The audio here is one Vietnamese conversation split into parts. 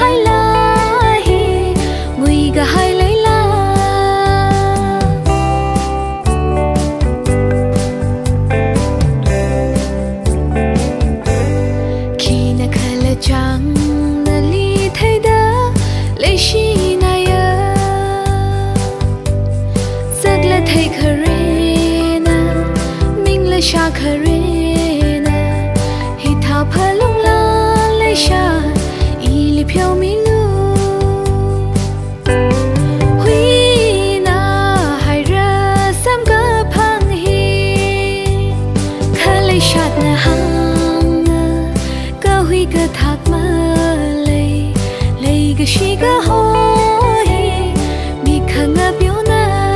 hai la hi ngui ga hai lấy la khi na khala chang na li thai da lấy shi na ya zak la thai khare na ming la sha khare na hi tha phalung la lấy sha i li phiao mi lu hui na hai ra sam ga phang hi khalai shat na hang ka hui ga thak ma lei ga shi ga ho hi mi khanga pyo na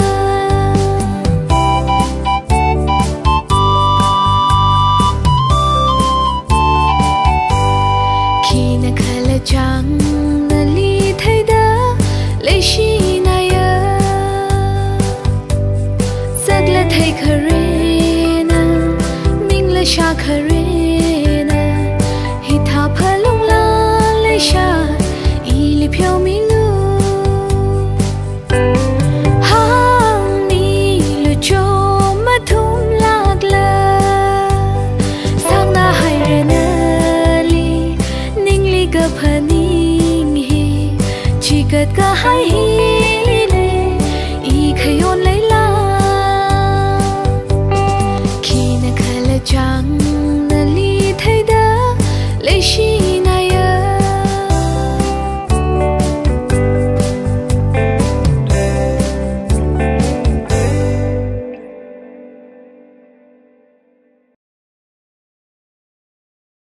khi na khala chang na li thai da lấy shi na ya zak la thai khare na ming la sha khare na hi tha phalung la lấy sha i li phiao mi lu hang ni lu cho ma thum lag la sang na hai re na li ning li ga phaning hi chi gat ka hai